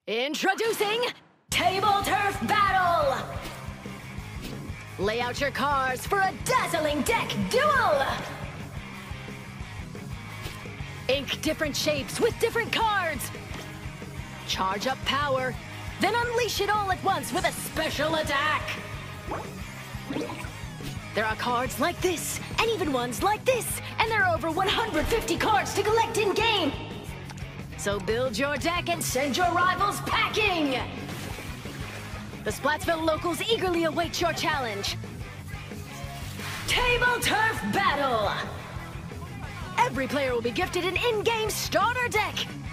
Introducing Tableturf Battle! Lay out your cards for a dazzling deck duel! Ink different shapes with different cards! Charge up power, then unleash it all at once with a special attack! There are cards like this, and even ones like this, and there are over 150 cards to collect in-game! So build your deck and send your rivals packing! The Splatsville locals eagerly await your challenge. Tableturf Battle! Every player will be gifted an in-game starter deck!